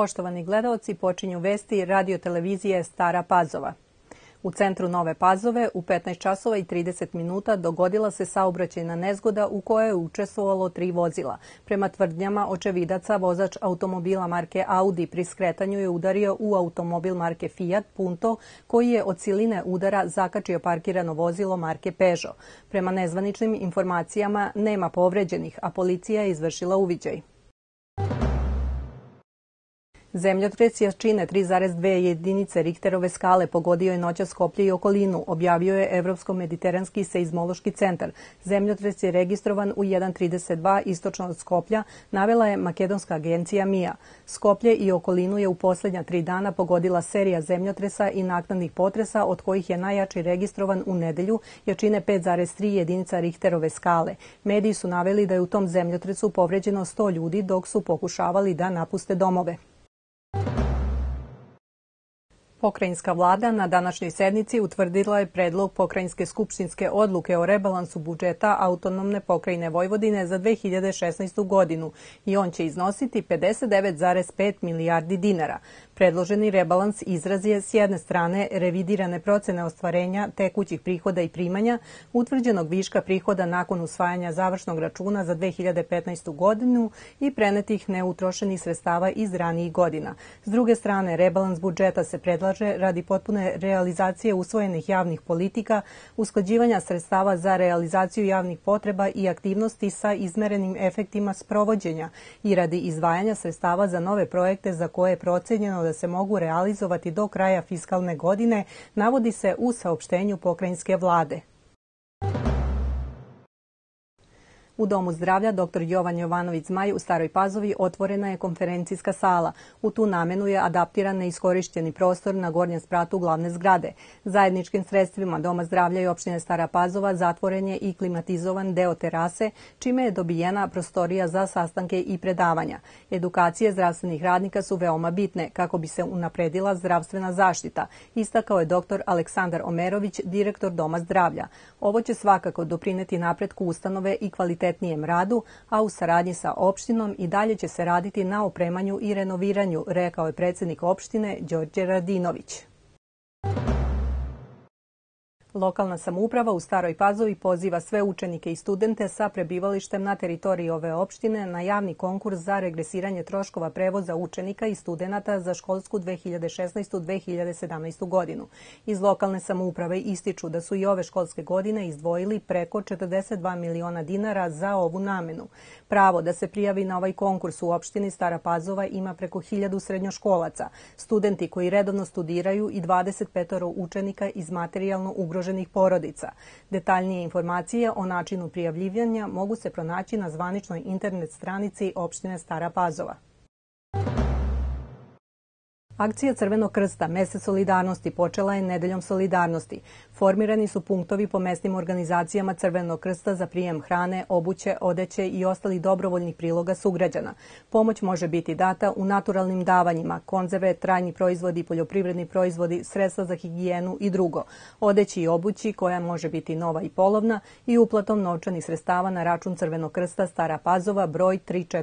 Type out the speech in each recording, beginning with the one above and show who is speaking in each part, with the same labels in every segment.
Speaker 1: Poštovani gledaoci, počinju vesti radio televizije Stara Pazova. U centru Nove Pazove u 15 časova i 30 minuta dogodila se saobraćajna nezgoda u kojoj je učestvovalo 3 vozila. Prema tvrdnjama očevidaca, vozač automobila marke Audi pri skretanju je udario u automobil marke Fiat Punto, koji je od siline udara zakačio parkirano vozilo marke Peugeot. Prema nezvaničnim informacijama nema povređenih, a policija je izvršila uviđaj. Zemljotres jačine 3,2 jedinice Richterove skale pogodio je noćas Skoplje i okolinu, objavio je Evropsko-mediteranski seizmološki centar. Zemljotres je registrovan u 1:32 istočno od Skoplja, navela je makedonska agencija MIA. Skoplje i okolinu je u posljednja 3 dana pogodila serija zemljotresa i naknadnih potresa, od kojih je najjači registrovan u nedelju, jačine 5,3 jedinica Richterove skale. Mediji su naveli da je u tom zemljotresu povređeno 100 ljudi dok su pokušavali da napuste domove. Pokrajinska vlada na današnjoj sednici utvrdila je predlog pokrajinske skupštinske odluke o rebalansu budžeta autonomne pokrajine Vojvodine za 2016. godinu i on će iznositi 59,5 milijardi dinara. Predloženi rebalans izraz je s jedne strane revidirane procene ostvarenja tekućih prihoda i primanja, utvrđenog viška prihoda nakon usvajanja završnog računa za 2015. godinu i prenetih neutrošenih sredstava iz ranijih godina. S druge strane, rebalans budžeta se predlaže radi potpune realizacije usvojenih javnih politika, usklađivanja sredstava za realizaciju javnih potreba i aktivnosti sa izmerenim efektima sprovođenja i radi izdvajanja sredstava za nove projekte za koje je procenjeno da se mogu realizovati do kraja fiskalne godine, navodi se u saopštenju pokrajinske vlade. U Domu zdravlja dr. Jovan Jovanović Zmaj u Staroj Pazovi otvorena je konferencijska sala. U tu namenu je adaptiran neiskorišćeni prostor na gornjem spratu glavne zgrade. Zajedničkim sredstvima Doma zdravlja i opštine Stara Pazova zatvoren je i klimatizovan deo terase, čime je dobijena prostorija za sastanke i predavanja. Edukacije zdravstvenih radnika su veoma bitne kako bi se unapredila zdravstvena zaštita, istakao je dr. Aleksandar Omerović, direktor Doma zdravlja. Ovo će svakako doprineti napretku ustanove i kvalitetnijem radu, a u saradnji sa opštinom i dalje će se raditi na opremanju i renoviranju, rekao je predsjednik opštine Đorđe Radinović. Lokalna samouprava u Staroj Pazovi poziva sve učenike i studente sa prebivalištem na teritoriji ove opštine na javni konkurs za regresiranje troškova prevoza učenika i studenata za školsku 2016-2017. godinu. Iz lokalne samouprave ističu da su i ove školske godine izdvojili preko 42 miliona dinara za ovu namenu. Pravo da se prijavi na ovaj konkurs u opštini Stara Pazova ima preko 1000 srednjoškolaca, studenti koji redovno studiraju i 25 učenika iz materijalno ugroženih porodica. Detaljnije informacije o načinu prijavljivanja mogu se pronaći na zvaničnoj internet stranici opštine Stara Pazova. Akcija Crvenog krsta Mesec solidarnosti počela je Nedeljom solidarnosti. Formirani su punktovi po mesnim organizacijama Crvenog krsta za prijem hrane, obuće, odeće i ostalih dobrovoljnih priloga sugrađana. Pomoć može biti data u naturalnim davanjima, konzerve, trajni proizvodi, poljoprivredni proizvodi, sredstva za higijenu i drugo. Odeći i obući koja može biti nova i polovna i uplatom novčanih sredstava na račun Crvenog krsta Stara Pazova broj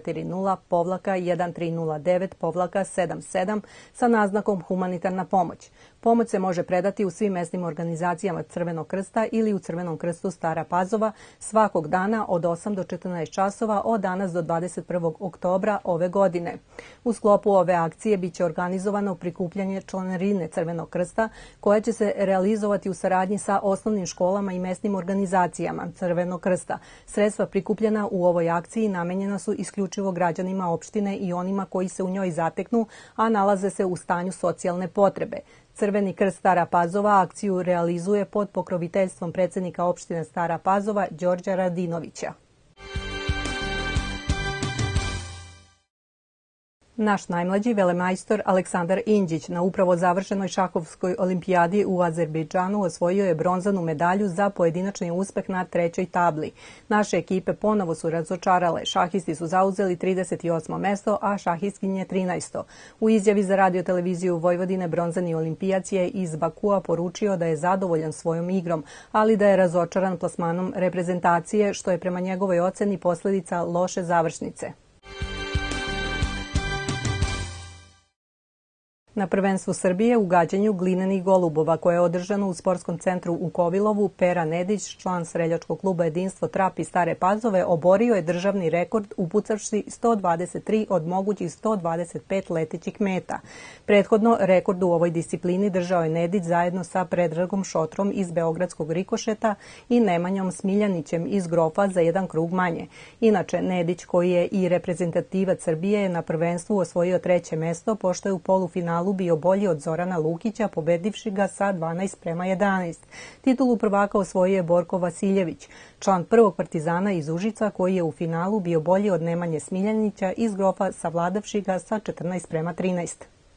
Speaker 1: 340-1309-77 sa naznakom humanitarna pomoć. Pomoć se može predati u svim mesnim organizacijama Crvenog krsta ili u Crvenom krstu Stara Pazova svakog dana od 8 do 14 časova od danas do 21. oktobra ove godine. U sklopu ove akcije biće organizovano prikupljanje članarine Crvenog krsta koja će se realizovati u saradnji sa osnovnim školama i mesnim organizacijama Crvenog krsta. Sredstva prikupljena u ovoj akciji namenjena su isključivo građanima opštine i onima koji se u njoj zateknu, a nalaze se u stanju socijalne potrebe. Crveni krst Stara Pazova akciju realizuje pod pokroviteljstvom predsjednika opštine Stara Pazova Đorđa Radinovića. Naš najmlađi velemajstor Aleksandar Indžić na upravo završenoj šahovskoj olimpijadi u Azerbejdžanu osvojio je bronzanu medalju za pojedinačni uspeh na 3. tabli. Naše ekipe ponovo su razočarale. Šahisti su zauzeli 38. mesto, a šahistkinje 13. U izjavi za radio televiziju Vojvodine bronzani olimpijac je iz Bakua poručio da je zadovoljan svojom igrom, ali da je razočaran plasmanom reprezentacije, što je prema njegovoj oceni posljedica loše završnice. Na prvenstvu Srbije u gađanju glinenih golubova koje je održano u sportskom centru u Kovilovu, Pera Nedić, član streljačkog kluba Jedinstvo Trap iz Stare Pazove, oborio je državni rekord upucavši 123 od mogućih 125 letećih meta. Prethodno rekord u ovoj disciplini držao je Nedić zajedno sa Predragom Šotrom iz beogradskog Rikošeta i Nemanjom Smiljanićem iz Grofa za jedan krug manje. Inače, Nedić, koji je i reprezentativac Srbije, je na prvenstvu osvojio 3. mesto, pošto je u polufinalu bio bolji od Zorana Lukića, pobedivši ga sa 12:11. Titulu prvaka osvojio je Borko Vasiljević, član prvog Partizana iz Užica, koji je u finalu bio bolji od Nemanje Smiljanića iz Grofa, savladavši ga sa 14:13.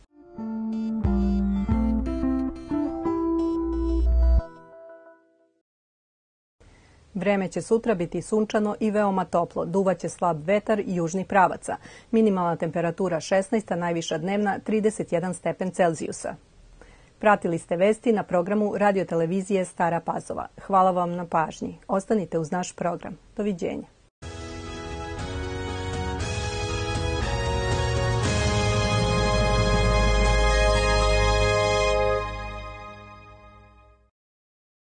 Speaker 1: Vreme će sutra biti sunčano i veoma toplo. Duvaće slab vetar i južnih pravaca. Minimalna temperatura 16, a najviša dnevna 31 stepen Celzijusa. Pratili ste vesti na programu radiotelevizije Stara Pazova. Hvala vam na pažnji. Ostanite uz naš program. Doviđenja.